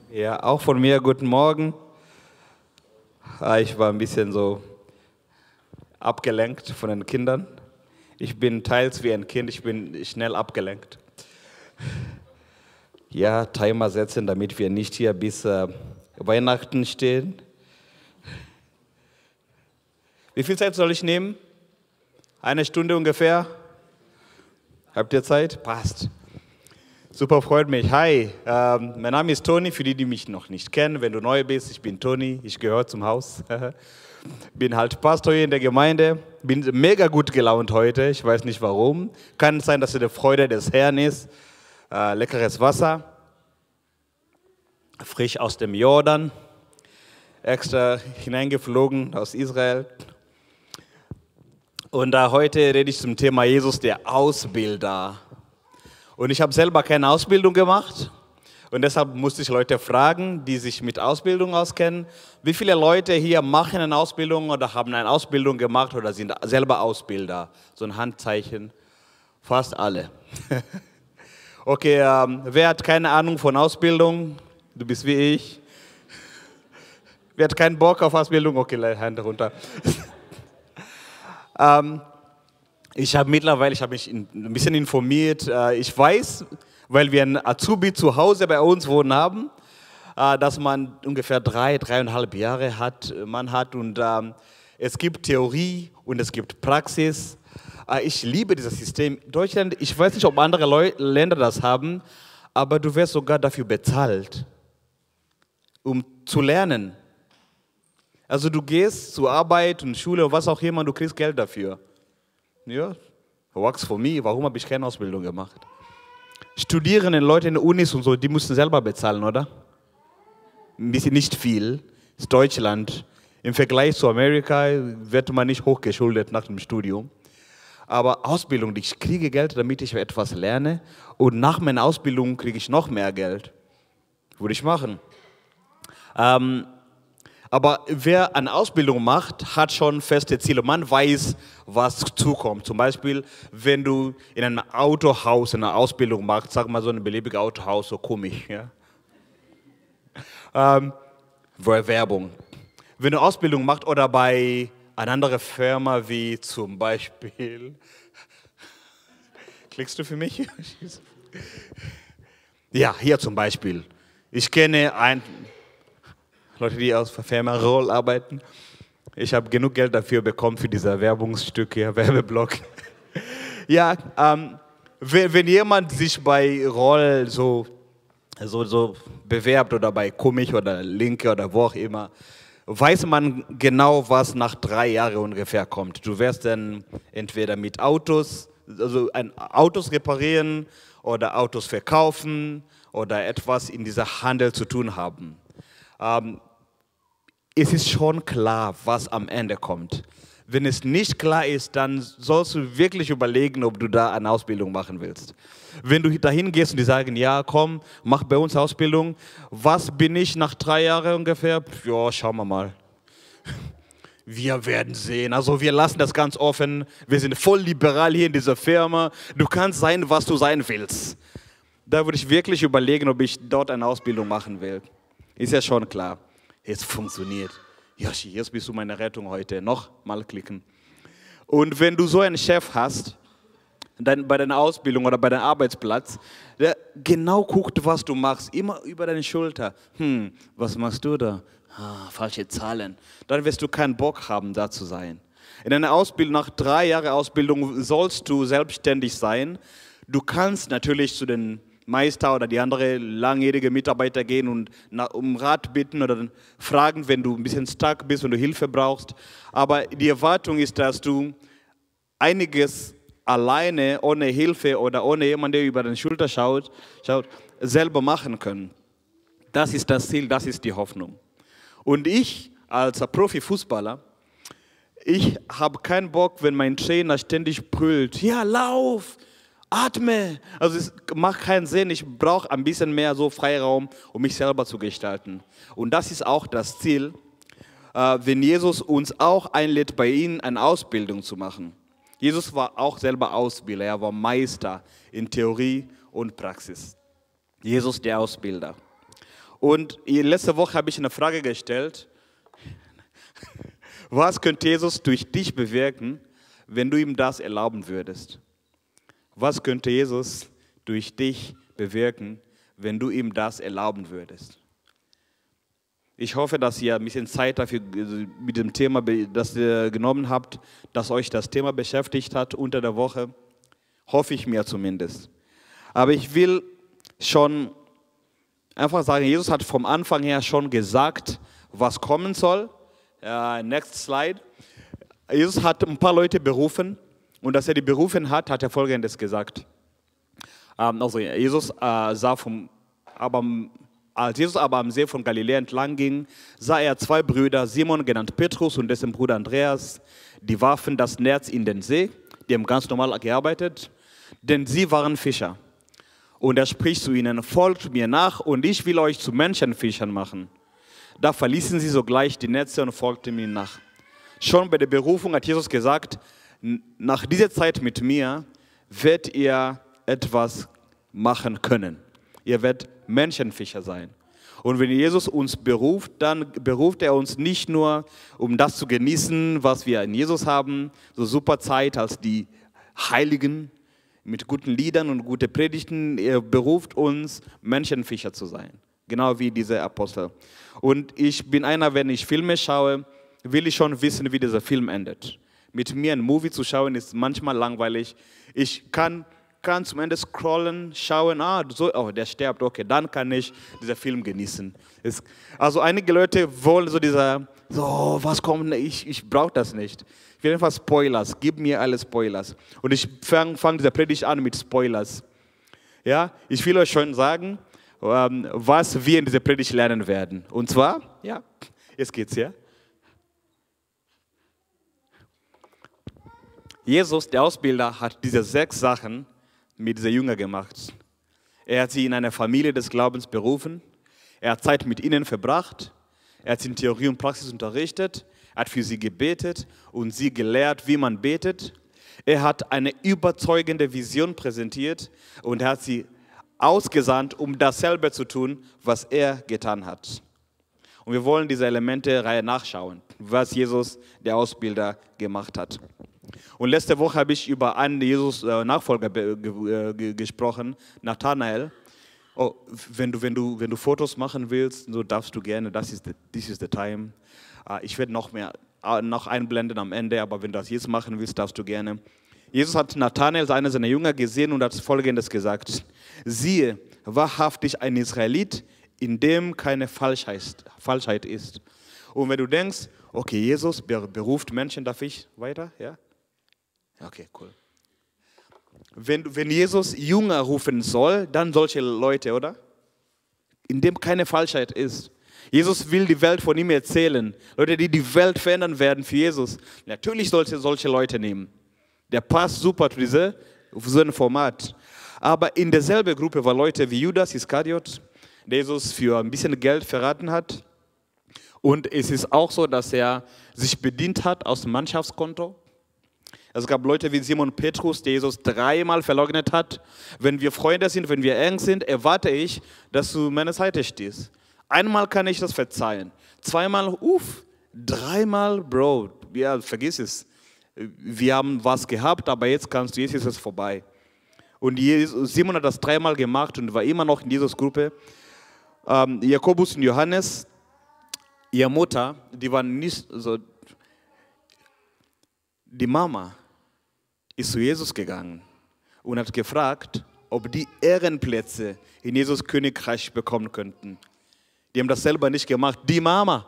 Ja, auch von mir guten Morgen. Ich war ein bisschen so abgelenkt von den Kindern. Ich bin teils wie ein Kind, ich bin schnell abgelenkt. Ja, Timer setzen, damit wir nicht hier bis Weihnachten stehen. Wie viel Zeit soll ich nehmen? Eine Stunde ungefähr? Habt ihr Zeit? Passt. Super, freut mich. Hi, mein Name ist Toni, für die, die mich noch nicht kennen. Wenn du neu bist, ich bin Toni, ich gehöre zum Haus. Bin halt Pastor hier in der Gemeinde. Bin mega gut gelaunt heute, ich weiß nicht warum. Kann sein, dass es die Freude des Herrn ist. Leckeres Wasser, frisch aus dem Jordan, extra hineingeflogen aus Israel. Und heute rede ich zum Thema Jesus, der Ausbilder. Und ich habe selber keine Ausbildung gemacht und deshalb musste ich Leute fragen, die sich mit Ausbildung auskennen. Wie viele Leute hier machen eine Ausbildung oder haben eine Ausbildung gemacht oder sind selber Ausbilder? So ein Handzeichen. Fast alle. Okay, wer hat keine Ahnung von Ausbildung? Du bist wie ich. Wer hat keinen Bock auf Ausbildung? Okay, Hand runter. Ich habe mich ein bisschen informiert. Ich weiß, weil wir einen Azubi zu Hause bei uns wohnen haben, dass man ungefähr 3,5 Jahre hat und es gibt Theorie und es gibt Praxis. Ich liebe dieses System. Deutschland, ich weiß nicht, ob andere Länder das haben, aber du wirst sogar dafür bezahlt, um zu lernen. Also du gehst zur Arbeit und Schule und was auch immer, du kriegst Geld dafür. Ja, works for me. Warum habe ich keine Ausbildung gemacht? Studierende Leute in den Unis und so, die müssen selber bezahlen, oder? Ein bisschen nicht viel. Das ist Deutschland. Im Vergleich zu Amerika wird man nicht hochgeschuldet nach dem Studium. Aber Ausbildung, ich kriege Geld, damit ich etwas lerne. Und nach meiner Ausbildung kriege ich noch mehr Geld. Würde ich machen. Aber wer eine Ausbildung macht, hat schon feste Ziele. Man weiß, was zukommt. Zum Beispiel, wenn du in einem Autohaus eine Ausbildung machst, sag mal so ein beliebiges Autohaus, so komisch. Ja? Werbung. Wenn du Ausbildung machst oder bei einer anderen Firma wie zum Beispiel, klickst du für mich? Ja, hier zum Beispiel. Ich kenne Leute, die aus Firma Roll arbeiten. Ich habe genug Geld dafür bekommen für diese Werbungsstücke, Werbeblock. Ja, wenn jemand sich bei Roll so bewerbt oder bei Comic oder Linke oder wo auch immer, weiß man genau, was nach 3 Jahren ungefähr kommt. Du wirst dann entweder mit Autos reparieren oder Autos verkaufen oder etwas in dieser Handel zu tun haben. Es ist schon klar, was am Ende kommt. Wenn es nicht klar ist, dann sollst du wirklich überlegen, ob du da eine Ausbildung machen willst. Wenn du dahin gehst und die sagen, ja komm, mach bei uns Ausbildung, was bin ich nach 3 Jahren ungefähr? Ja, schauen wir mal. Wir werden sehen. Also wir lassen das ganz offen. Wir sind voll liberal hier in dieser Firma. Du kannst sein, was du sein willst. Da würde ich wirklich überlegen, ob ich dort eine Ausbildung machen will. Ist ja schon klar. Es funktioniert. Yoshi, jetzt bist du meine Rettung heute. Nochmal klicken. Und wenn du so einen Chef hast, dann bei deiner Ausbildung oder bei deinem Arbeitsplatz, der genau guckt, was du machst, immer über deine Schulter. Was machst du da? Falsche Zahlen. Dann wirst du keinen Bock haben, da zu sein. In einer Ausbildung, nach 3 Jahren Ausbildung, sollst du selbstständig sein. Du kannst natürlich zu den Meister oder die andere langjährige Mitarbeiter gehen und um Rat bitten oder fragen, wenn du ein bisschen stuck bist, wenn du Hilfe brauchst. Aber die Erwartung ist, dass du einiges alleine, ohne Hilfe oder ohne jemanden, der über deine Schulter schaut, selber machen können. Das ist das Ziel, das ist die Hoffnung. Und ich als Profifußballer, ich habe keinen Bock, wenn mein Trainer ständig brüllt, ja, lauf! Atme! Also es macht keinen Sinn, ich brauche ein bisschen mehr so Freiraum, um mich selber zu gestalten. Und das ist auch das Ziel, wenn Jesus uns auch einlädt, bei ihm eine Ausbildung zu machen. Jesus war auch selber Ausbilder, er war Meister in Theorie und Praxis. Jesus der Ausbilder. Und letzte Woche habe ich eine Frage gestellt. Was könnte Jesus durch dich bewirken, wenn du ihm das erlauben würdest? Was könnte Jesus durch dich bewirken, wenn du ihm das erlauben würdest? Ich hoffe, dass ihr ein bisschen Zeit dafür mit dem Thema, das ihr genommen habt, dass euch das Thema beschäftigt hat unter der Woche. Hoffe ich mir zumindest. Aber ich will schon einfach sagen, Jesus hat vom Anfang her schon gesagt, was kommen soll. Next slide. Jesus hat ein paar Leute berufen und dass er die berufen hat, hat er Folgendes gesagt. Als Jesus aber am See von Galiläa entlang ging, sah er zwei Brüder, Simon genannt Petrus und dessen Bruder Andreas, die warfen das Netz in den See, die haben ganz normal gearbeitet, denn sie waren Fischer. Und er spricht zu ihnen, folgt mir nach und ich will euch zu Menschenfischern machen. Da verließen sie sogleich die Netze und folgten ihm nach. Schon bei der Berufung hat Jesus gesagt, nach dieser Zeit mit mir werdet ihr etwas machen können. Ihr werdet Menschenfischer sein. Und wenn Jesus uns beruft, dann beruft er uns nicht nur, um das zu genießen, was wir in Jesus haben, so super Zeit als die Heiligen mit guten Liedern und guten Predigten. Er beruft uns, Menschenfischer zu sein. Genau wie diese Apostel. Und ich bin einer, wenn ich Filme schaue, will ich schon wissen, wie dieser Film endet. Mit mir ein Movie zu schauen, ist manchmal langweilig. Ich kann zum Ende scrollen, schauen, der stirbt, okay, dann kann ich diesen Film genießen. Also einige Leute wollen was kommt, ich brauche das nicht. Ich will einfach Spoilers, gib mir alle Spoilers. Und ich fange diese Predigt an mit Spoilers. Ja, ich will euch schon sagen, was wir in dieser Predigt lernen werden. Und zwar, ja, jetzt geht's, ja. Jesus, der Ausbilder, hat diese 6 Sachen mit diesen Jüngern gemacht. Er hat sie in eine Familie des Glaubens berufen. Er hat Zeit mit ihnen verbracht. Er hat sie in Theorie und Praxis unterrichtet. Er hat für sie gebetet und sie gelehrt, wie man betet. Er hat eine überzeugende Vision präsentiert und er hat sie ausgesandt, um dasselbe zu tun, was er getan hat. Und wir wollen diese Elemente-Reihe nachschauen, was Jesus, der Ausbilder, gemacht hat. Und letzte Woche habe ich über einen Jesus-Nachfolger gesprochen, Nathanael. Oh, wenn du Fotos machen willst, so darfst du gerne, this is the time. Ich werde noch einblenden am Ende, aber wenn du das jetzt machen willst, darfst du gerne. Jesus hat Nathanael, einer seiner Jünger, gesehen und hat Folgendes gesagt. Siehe, wahrhaftig ein Israelit, in dem keine Falschheit ist. Und wenn du denkst, okay, Jesus beruft Menschen, darf ich weiter? Ja? Okay, cool. Wenn Jesus Jünger rufen soll, dann solche Leute, oder? In dem keine Falschheit ist. Jesus will die Welt von ihm erzählen. Leute, die die Welt verändern werden für Jesus. Natürlich solche Leute nehmen. Der passt super zu so einem Format. Aber in derselben Gruppe waren Leute wie Judas Iskariot, der Jesus für ein bisschen Geld verraten hat. Und es ist auch so, dass er sich bedient hat aus dem Mannschaftskonto. Es gab Leute wie Simon Petrus, der Jesus 3-mal verleugnet hat. Wenn wir Freunde sind, wenn wir eng sind, erwarte ich, dass du meiner Seite stehst. Einmal kann ich das verzeihen. 2-mal, 3-mal, Bro, ja, vergiss es. Wir haben was gehabt, aber jetzt ist es vorbei. Und Simon hat das 3-mal gemacht und war immer noch in dieser Gruppe. Jakobus und Johannes, ihre Mutter, die waren nicht so. Die Mama ist zu Jesus gegangen und hat gefragt, ob die Ehrenplätze in Jesus Königreich bekommen könnten. Die haben das selber nicht gemacht. Die Mama.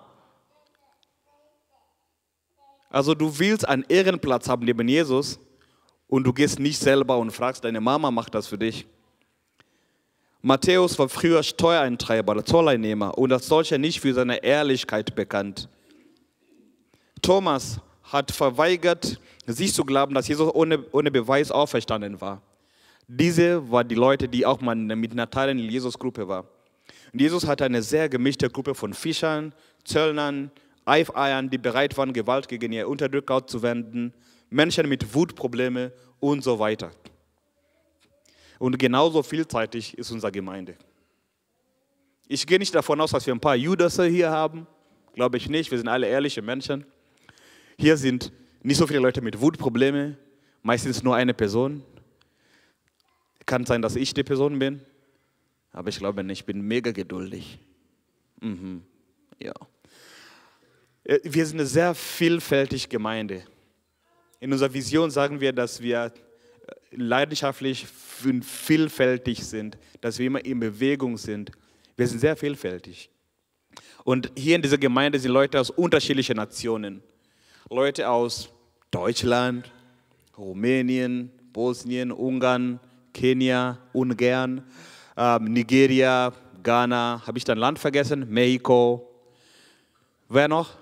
Also du willst einen Ehrenplatz haben neben Jesus und du gehst nicht selber und fragst, deine Mama macht das für dich. Matthäus war früher Steuereintreiber oder Zolleinnehmer und als solcher nicht für seine Ehrlichkeit bekannt. Thomas hat verweigert, sich zu glauben, dass Jesus ohne Beweis auferstanden war. Diese waren die Leute, die auch mal mit Nathanael in Jesus Gruppe waren. Und Jesus hatte eine sehr gemischte Gruppe von Fischern, Zöllnern, Eifeiern, die bereit waren, Gewalt gegen ihr Unterdrücker anzuwenden, Menschen mit Wutproblemen und so weiter. Und genauso vielseitig ist unsere Gemeinde. Ich gehe nicht davon aus, dass wir ein paar Judasse hier haben. Glaube ich nicht. Wir sind alle ehrliche Menschen. Hier sind nicht so viele Leute mit Wutproblemen. Meistens nur eine Person. Kann sein, dass ich die Person bin. Aber ich glaube nicht. Ich bin mega geduldig. Ja. Wir sind eine sehr vielfältige Gemeinde. In unserer Vision sagen wir, dass wir leidenschaftlich und vielfältig sind, dass wir immer in Bewegung sind. Wir sind sehr vielfältig. Und hier in dieser Gemeinde sind Leute aus unterschiedlichen Nationen. Leute aus Deutschland, Rumänien, Bosnien, Ungarn, Kenia, Ungarn, Nigeria, Ghana. Habe ich da ein Land vergessen? Mexiko. Wer noch?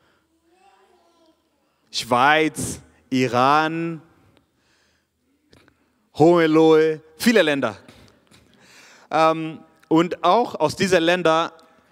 Schweiz, Iran, Hohenlohe, viele Länder. Und auch aus diesen Ländern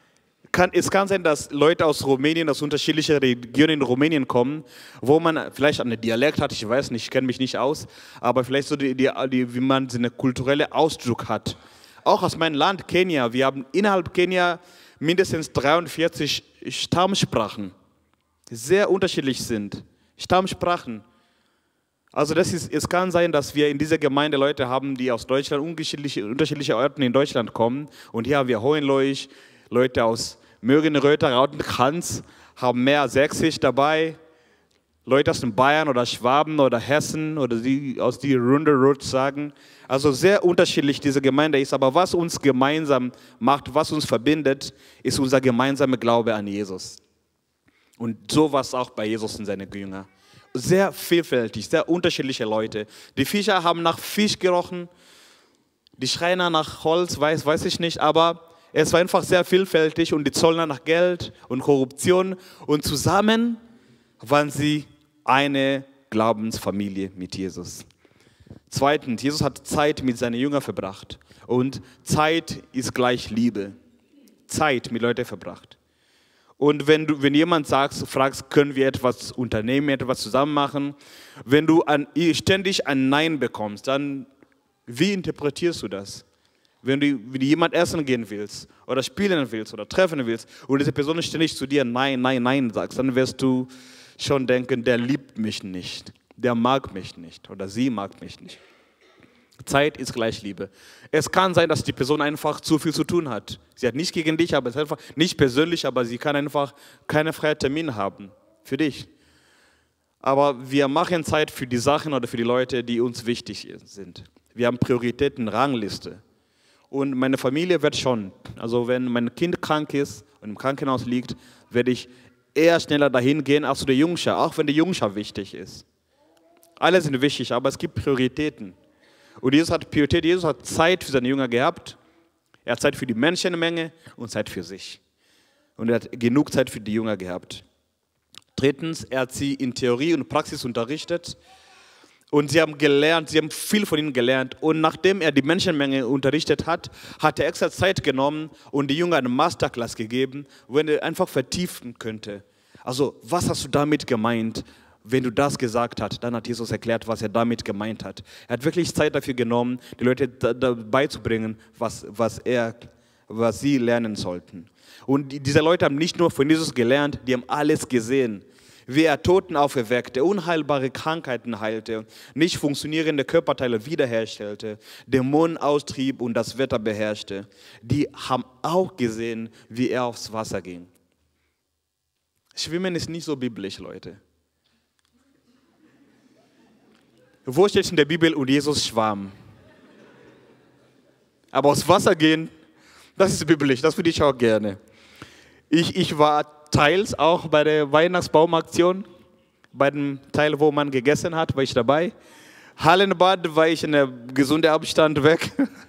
es kann sein, dass Leute aus Rumänien, aus unterschiedlichen Regionen in Rumänien kommen, wo man vielleicht einen Dialekt hat, ich weiß nicht, ich kenne mich nicht aus, aber vielleicht so wie man so einen kulturellen Ausdruck hat. Auch aus meinem Land, Kenia, wir haben innerhalb Kenia mindestens 43 Stammsprachen, die sehr unterschiedlich sind. Stammsprachen. Also es kann sein, dass wir in dieser Gemeinde Leute haben, die aus Deutschland, unterschiedliche Orten in Deutschland kommen. Und hier haben wir Hohenlohe, Leute aus Mögenröther, Rautenkranz, haben mehr Sächsisch dabei. Leute aus dem Bayern oder Schwaben oder Hessen oder die aus die Runde Roots sagen. Also sehr unterschiedlich diese Gemeinde ist. Aber was uns gemeinsam macht, was uns verbindet, ist unser gemeinsamer Glaube an Jesus. Und so war es auch bei Jesus und seinen Jüngern. Sehr vielfältig, sehr unterschiedliche Leute. Die Fischer haben nach Fisch gerochen, die Schreiner nach Holz, weiß ich nicht, aber es war einfach sehr vielfältig und die Zollner nach Geld und Korruption und zusammen waren sie eine Glaubensfamilie mit Jesus. Zweitens, Jesus hat Zeit mit seinen Jüngern verbracht und Zeit ist gleich Liebe. Zeit mit Leuten verbracht. Und wenn jemand fragst, können wir etwas unternehmen, etwas zusammen machen, wenn du ständig ein Nein bekommst, dann wie interpretierst du das? Wenn du jemand essen gehen willst oder spielen willst oder treffen willst und diese Person ständig zu dir Nein, Nein, Nein sagst, dann wirst du schon denken, der liebt mich nicht, der mag mich nicht oder sie mag mich nicht. Zeit ist gleich Liebe. Es kann sein, dass die Person einfach zu viel zu tun hat. Sie hat nicht gegen dich, aber es ist einfach nicht persönlich, aber sie kann einfach keine freien Termine haben für dich. Aber wir machen Zeit für die Sachen oder für die Leute, die uns wichtig sind. Wir haben Prioritäten, Rangliste. Und meine Familie wird schon, also wenn mein Kind krank ist und im Krankenhaus liegt, werde ich eher schneller dahin gehen als zu der Jungschar, auch wenn die Jungschar wichtig ist. Alle sind wichtig, aber es gibt Prioritäten. Und Jesus hat Priorität, Jesus hat Zeit für seine Jünger gehabt. Er hat Zeit für die Menschenmenge und Zeit für sich. Und er hat genug Zeit für die Jünger gehabt. Drittens, er hat sie in Theorie und Praxis unterrichtet. Und sie haben gelernt, sie haben viel von ihnen gelernt. Und nachdem er die Menschenmenge unterrichtet hat, hat er extra Zeit genommen und die Jünger eine Masterclass gegeben, wo er einfach vertiefen könnte. Also, was hast du damit gemeint? Wenn du das gesagt hast, dann hat Jesus erklärt, was er damit gemeint hat. Er hat wirklich Zeit dafür genommen, die Leute dabei zu bringen, was sie lernen sollten. Und diese Leute haben nicht nur von Jesus gelernt, die haben alles gesehen. Wie er Toten auferweckte, unheilbare Krankheiten heilte, nicht funktionierende Körperteile wiederherstellte, Dämonen austrieb und das Wetter beherrschte. Die haben auch gesehen, wie er aufs Wasser ging. Schwimmen ist nicht so biblisch, Leute. Wo steht in der Bibel und Jesus schwamm? Aber aufs Wasser gehen, das ist biblisch, das würde ich auch gerne. Ich war teils auch bei der Weihnachtsbaumaktion, bei dem Teil, wo man gegessen hat, war ich dabei. Hallenbad war ich in der gesunden Abstand weg.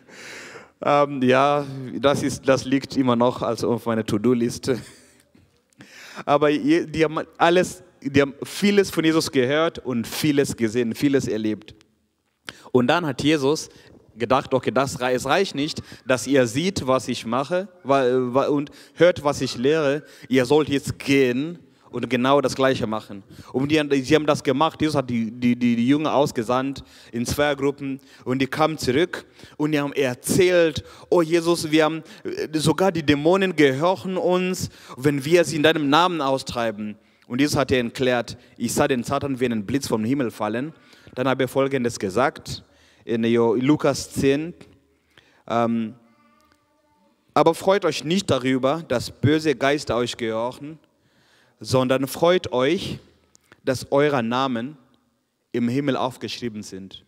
Ja, das liegt immer noch also auf meiner To-Do-Liste. Aber die haben vieles von Jesus gehört und vieles gesehen, vieles erlebt. Und dann hat Jesus gedacht, okay, es reicht nicht, dass ihr seht, was ich mache und hört, was ich lehre. Ihr sollt jetzt gehen und genau das Gleiche machen. Und sie haben das gemacht. Jesus hat die Jünger ausgesandt in 2 Gruppen und die kamen zurück und die haben erzählt, oh Jesus, wir haben sogar die Dämonen gehorchen uns, wenn wir sie in deinem Namen austreiben. Und Jesus hat ihnen erklärt, ich sah den Satan wie einen Blitz vom Himmel fallen. Dann habe er Folgendes gesagt in Lukas 10. Aber freut euch nicht darüber, dass böse Geister euch gehorchen, sondern freut euch, dass eure Namen im Himmel aufgeschrieben sind.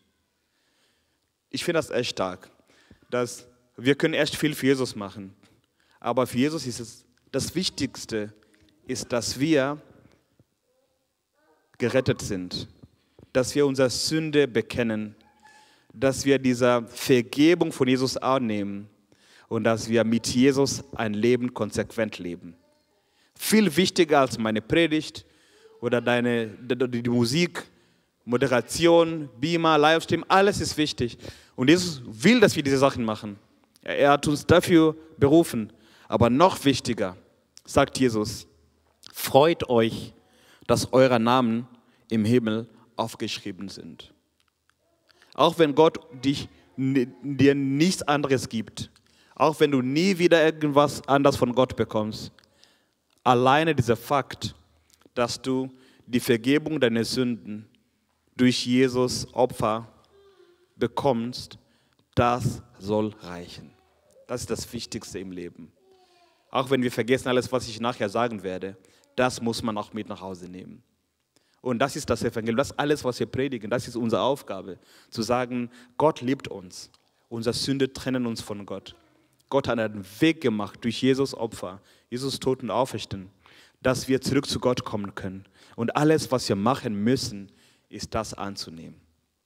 Ich finde das echt stark, dass wir können echt viel für Jesus machen, aber für Jesus ist es das Wichtigste, ist, dass wir gerettet sind, dass wir unsere Sünde bekennen, dass wir diese Vergebung von Jesus annehmen und dass wir mit Jesus ein Leben konsequent leben. Viel wichtiger als meine Predigt oder die Musik, Moderation, Beamer, Livestream, alles ist wichtig. Und Jesus will, dass wir diese Sachen machen. Er hat uns dafür berufen. Aber noch wichtiger, sagt Jesus, freut euch, dass eure Namen im Himmel aufgeschrieben sind. Auch wenn Gott dir nichts anderes gibt, auch wenn du nie wieder irgendwas anderes von Gott bekommst, alleine dieser Fakt, dass du die Vergebung deiner Sünden durch Jesus Opfer bekommst, das soll reichen. Das ist das Wichtigste im Leben. Auch wenn wir vergessen alles, was ich nachher sagen werde, das muss man auch mit nach Hause nehmen. Und das ist das Evangelium, das ist alles, was wir predigen, das ist unsere Aufgabe, zu sagen, Gott liebt uns, unsere Sünde trennen uns von Gott. Gott hat einen Weg gemacht durch Jesus Opfer, Jesus Tod und Auferstehen, dass wir zurück zu Gott kommen können. Und alles, was wir machen müssen, ist das anzunehmen.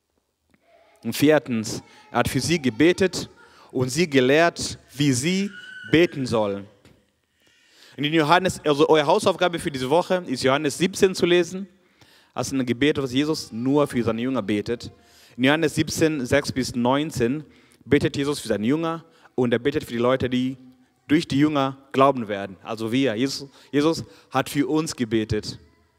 Und 4. Er hat für sie gebetet und sie gelehrt, wie sie beten sollen. In Johannes, also eure Hausaufgabe für diese Woche ist Johannes 17 zu lesen. Das ist ein Gebet, was Jesus nur für seine Jünger betet. In Johannes 17, 6-19 betet Jesus für seine Jünger und er betet für die Leute, die durch die Jünger glauben werden. Also wir. Jesus hat für uns gebetet.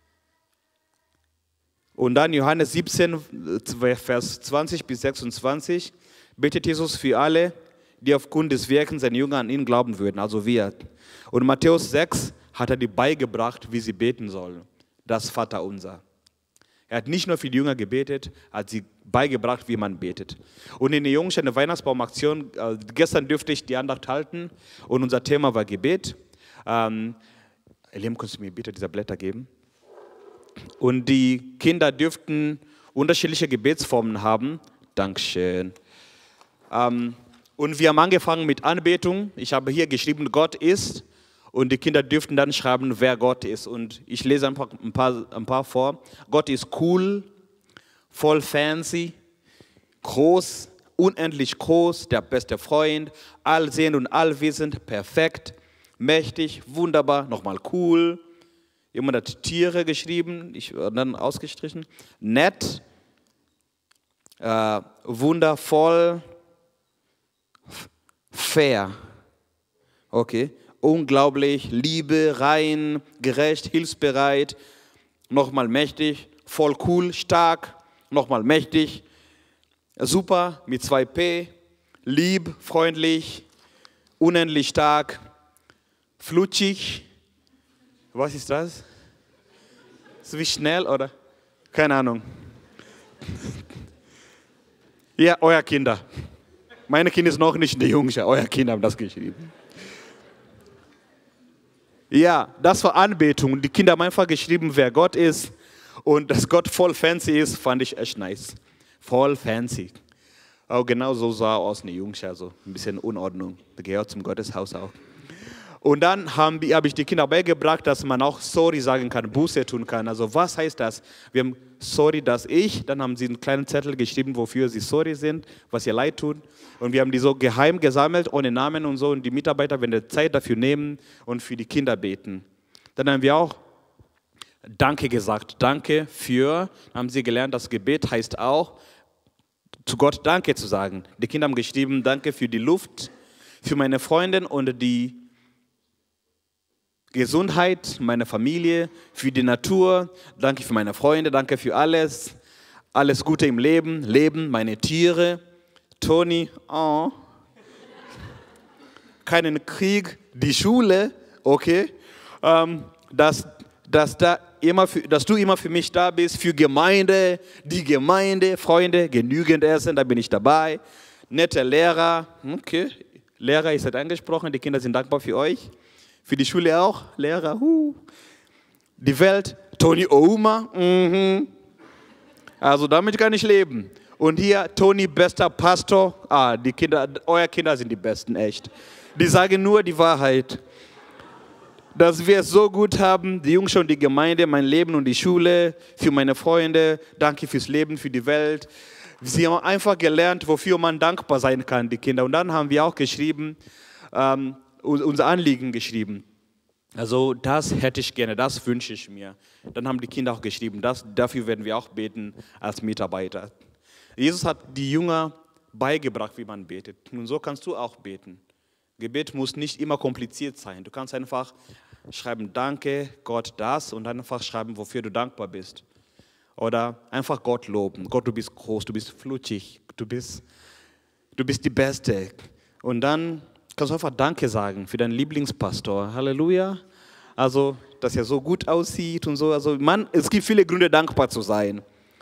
Und dann Johannes 17, Vers 20-26 betet Jesus für alle, die aufgrund des Wirkens seiner Jünger an ihn glauben würden, also wir. Und in Matthäus 6 hat er die beigebracht, wie sie beten sollen. Das Vaterunser. Er hat nicht nur für die Jünger gebetet, er hat sie beigebracht, wie man betet. Und in der Jungschen Weihnachtsbaumaktion, gestern dürfte ich die Andacht halten und unser Thema war Gebet. Eliam, kannst du mir bitte diese Blätter geben? Und die Kinder dürften unterschiedliche Gebetsformen haben. Dankeschön. Und wir haben angefangen mit Anbetung. Ich habe hier geschrieben, Gott ist. Und die Kinder dürften dann schreiben, wer Gott ist. Und ich lese einfach ein paar vor. Gott ist cool, voll fancy, groß, unendlich groß, der beste Freund, allsehend und allwissend, perfekt, mächtig, wunderbar, nochmal cool. Jemand hat Tiere geschrieben, ich habe dann ausgestrichen. Nett, wundervoll, fair. Okay. Unglaublich, Liebe, rein, gerecht, hilfsbereit, nochmal mächtig, voll cool, stark, nochmal mächtig, super mit 2P, lieb, freundlich, unendlich stark, flutschig. Was ist das? So wie schnell oder? Keine Ahnung. Ja, euer Kinder. Meine Kinder sind noch nicht in der Jungschau, euer Kinder haben das geschrieben. Ja, das war Anbetung. Die Kinder haben einfach geschrieben, wer Gott ist. Und dass Gott voll fancy ist, fand ich echt nice. Voll fancy. Auch genau so sah aus eine Jungschau, so ein bisschen Unordnung. Das gehört zum Gotteshaus auch. Und dann habe ich die Kinder beigebracht, dass man auch sorry sagen kann, Buße tun kann. Also was heißt das? Wir haben sorry, dass ich, dann haben sie einen kleinen Zettel geschrieben, wofür sie sorry sind, was ihr leid tut. Und wir haben die so geheim gesammelt, ohne Namen und so. Und die Mitarbeiter werden Zeit dafür nehmen und für die Kinder beten. Dann haben wir auch Danke gesagt. Danke für, haben sie gelernt, das Gebet heißt auch, zu Gott Danke zu sagen. Die Kinder haben geschrieben, danke für die Luft, für meine Freundin und die Gesundheit, meine Familie, für die Natur, danke für meine Freunde, danke für alles. Alles Gute im Leben, meine Tiere. Toni, oh. Keinen Krieg, die Schule, okay. Dass du immer für mich da bist, für Gemeinde, die Gemeinde, Freunde, genügend Essen, da bin ich dabei. Nette Lehrer, okay. Lehrer, ihr seid angesprochen, die Kinder sind dankbar für euch. Für die Schule auch, Lehrer, Die Welt, Toni Ouma, Also damit kann ich leben. Und hier, Toni, bester Pastor, die Kinder, eure Kinder sind die Besten, echt. Die sagen nur die Wahrheit. Dass wir es so gut haben, die Jungs und die Gemeinde, mein Leben und die Schule, für meine Freunde, danke fürs Leben, für die Welt. Sie haben einfach gelernt, wofür man dankbar sein kann, die Kinder. Und dann haben wir auch geschrieben, unser Anliegen geschrieben. Also das hätte ich gerne, das wünsche ich mir. Dann haben die Kinder auch geschrieben, dafür werden wir auch beten als Mitarbeiter. Jesus hat die Jünger beigebracht, wie man betet. Und so kannst du auch beten. Gebet muss nicht immer kompliziert sein. Du kannst einfach schreiben, danke Gott das und dann einfach schreiben, wofür du dankbar bist. Oder einfach Gott loben. Gott, du bist groß, du bist flutschig, du bist die Beste. Und dann kannst du einfach Danke sagen für deinen Lieblingspastor. Halleluja. Also, dass er so gut aussieht und so. Also, es gibt viele Gründe, dankbar zu sein.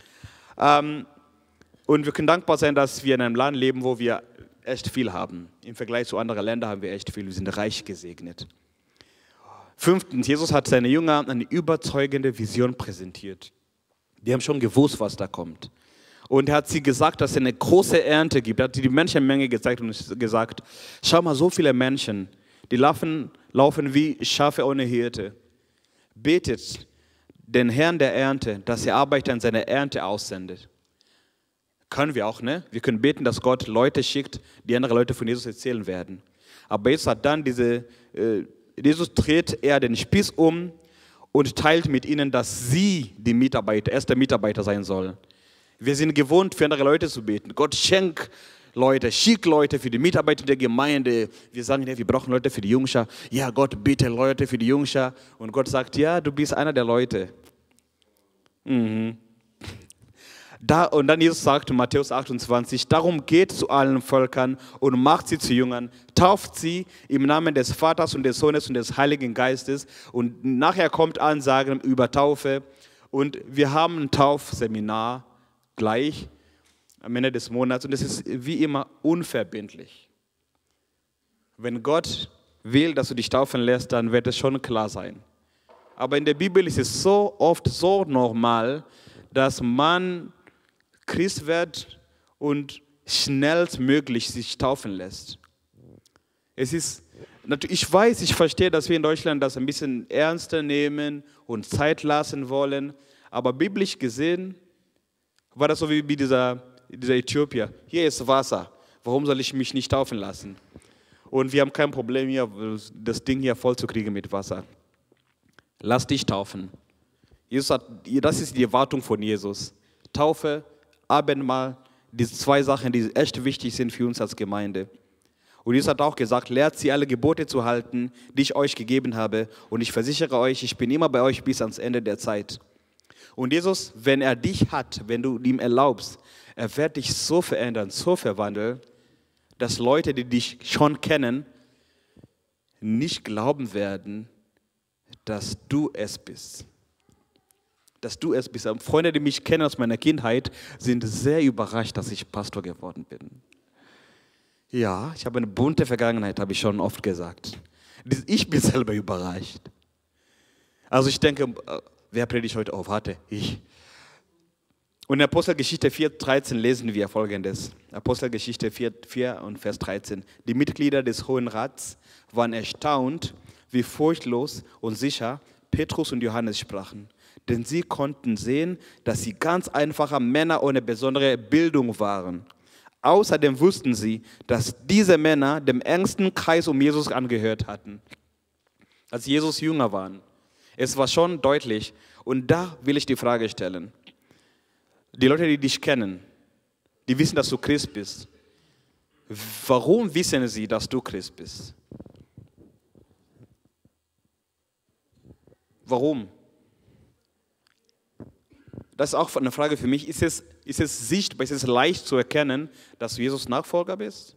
Und wir können dankbar sein, dass wir in einem Land leben, wo wir echt viel haben. Im Vergleich zu anderen Ländern haben wir echt viel. Wir sind reich gesegnet. 5. Jesus hat seine Jünger eine überzeugende Vision präsentiert. Die haben schon gewusst, was da kommt. Und er hat sie gesagt, dass es eine große Ernte gibt. Er hat die Menschenmenge gezeigt und gesagt, schau mal, so viele Menschen, die laufen wie Schafe ohne Hirte. Betet den Herrn der Ernte, dass er Arbeiter in seine Ernte aussendet. Können wir auch, ne? Wir können beten, dass Gott Leute schickt, die andere Leute von Jesus erzählen werden. Aber Jesus hat dann Jesus dreht eher den Spieß um und teilt mit ihnen, dass sie die Mitarbeiter, erste Mitarbeiter sein sollen. Wir sind gewohnt, für andere Leute zu beten. Gott schenkt Leute, schick Leute für die Mitarbeiter der Gemeinde. Wir sagen, ja, wir brauchen Leute für die Jungschar. Ja, Gott, bitte Leute für die Jungschar. Und Gott sagt, ja, du bist einer der Leute. Und dann Jesus sagt in Matthäus 28, darum geht zu allen Völkern und macht sie zu Jüngern, tauft sie im Namen des Vaters und des Sohnes und des Heiligen Geistes. Und nachher kommt Ansagen über Taufe. Und wir haben ein Taufseminar gleich am Ende des Monats. Und es ist wie immer unverbindlich. Wenn Gott will, dass du dich taufen lässt, dann wird es schon klar sein. Aber in der Bibel ist es so oft so normal, dass man Christ wird und schnellstmöglich sich taufen lässt. Ich verstehe, dass wir in Deutschland das ein bisschen ernster nehmen und Zeit lassen wollen, aber biblisch gesehen war das so wie dieser Äthiopier. Hier ist Wasser, warum soll ich mich nicht taufen lassen? Und wir haben kein Problem hier, das Ding hier voll zu kriegen mit Wasser. Lass dich taufen. Das ist die Erwartung von Jesus. Taufe, Abendmahl, diese 2 Sachen, die echt wichtig sind für uns als Gemeinde. Und Jesus hat auch gesagt, lehrt sie alle Gebote zu halten, die ich euch gegeben habe. Und ich versichere euch, ich bin immer bei euch bis ans Ende der Zeit. Und Jesus, wenn er dich hat, wenn du ihm erlaubst, er wird dich so verändern, so verwandeln, dass Leute, die dich schon kennen, nicht glauben werden, dass du es bist. Dass du es bist. Freunde, die mich kennen aus meiner Kindheit, sind sehr überrascht, dass ich Pastor geworden bin. Ja, ich habe eine bunte Vergangenheit, habe ich schon oft gesagt. Ich bin selber überrascht. Also ich denke, wer predigt heute auf? Warte, ich. Und in Apostelgeschichte 4,13 lesen wir Folgendes. Apostelgeschichte 4 und Vers 13. Die Mitglieder des Hohen Rats waren erstaunt, wie furchtlos und sicher Petrus und Johannes sprachen. Denn sie konnten sehen, dass sie ganz einfache Männer ohne besondere Bildung waren. Außerdem wussten sie, dass diese Männer dem engsten Kreis um Jesus angehört hatten, als Jesus jünger waren. Es war schon deutlich. Und da will ich die Frage stellen. Die Leute, die dich kennen, die wissen, dass du Christ bist. Warum wissen sie, dass du Christ bist? Warum? Das ist auch eine Frage für mich. Ist es sichtbar, ist es leicht zu erkennen, dass du Jesus Nachfolger bist?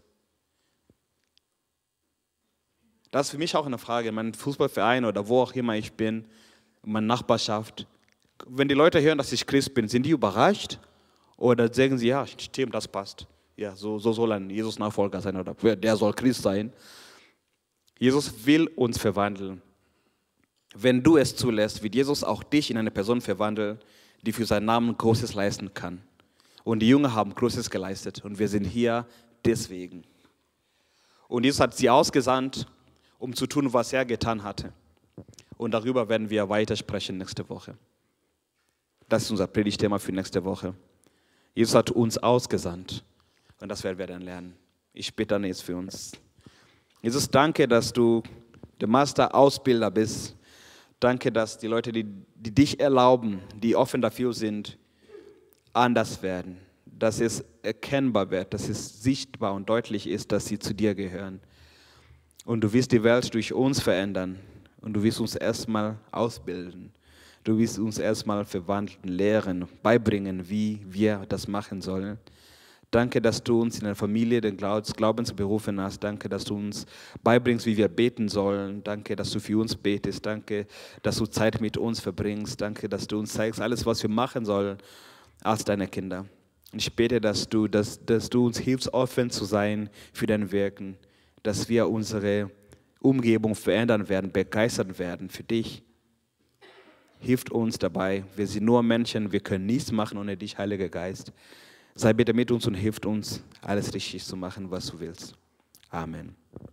Das ist für mich auch eine Frage. In meinem Fußballverein oder wo auch immer ich bin, in meiner Nachbarschaft. Wenn die Leute hören, dass ich Christ bin, sind die überrascht? Oder sagen sie, ja, stimmt, das passt. Ja, so soll ein Jesus-Nachfolger sein oder der soll Christ sein. Jesus will uns verwandeln. Wenn du es zulässt, wird Jesus auch dich in eine Person verwandeln, die für seinen Namen Großes leisten kann. Und die Jünger haben Großes geleistet und wir sind hier deswegen. Und Jesus hat sie ausgesandt, um zu tun, was er getan hatte. Und darüber werden wir weitersprechen nächste Woche. Das ist unser Predigtthema für nächste Woche. Jesus hat uns ausgesandt und das werden wir dann lernen. Ich bete dann jetzt für uns. Jesus, danke, dass du der Master-Ausbilder bist. Danke, dass die Leute, die dich erlauben, die offen dafür sind, anders werden. Dass es erkennbar wird, dass es sichtbar und deutlich ist, dass sie zu dir gehören. Und du wirst die Welt durch uns verändern. Und du wirst uns erstmal ausbilden. Du wirst uns erstmal verwandeln, lehren, beibringen, wie wir das machen sollen. Danke, dass du uns in der Familie den Glaubens berufen hast. Danke, dass du uns beibringst, wie wir beten sollen. Danke, dass du für uns betest. Danke, dass du Zeit mit uns verbringst. Danke, dass du uns zeigst, alles, was wir machen sollen als deine Kinder. Und ich bete, dass du uns hilfst, offen zu sein für dein Wirken, dass wir unsere Umgebung verändern werden, begeistern werden für dich. Hilf uns dabei. Wir sind nur Menschen, wir können nichts machen ohne dich, Heiliger Geist. Sei bitte mit uns und hilf uns, alles richtig zu machen, was du willst. Amen.